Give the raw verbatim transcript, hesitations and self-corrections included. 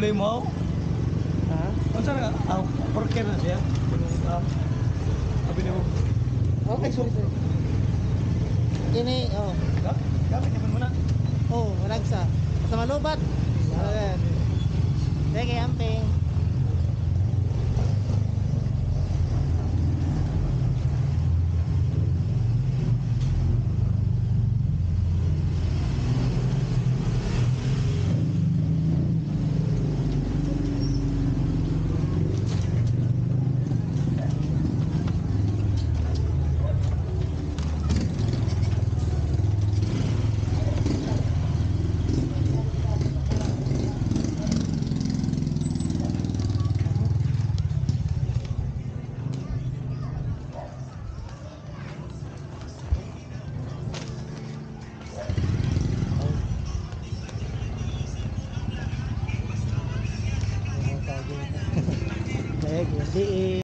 problema mo? Ha? Ano sana ka? Ah, porker na siya. Ah, sabi niyo. Okay, sorry, sorry. Kini, oh. Gamit naman mo na. Oh, malagsa. Sa malubat. Ayan. Sige, amping. Sige, hindi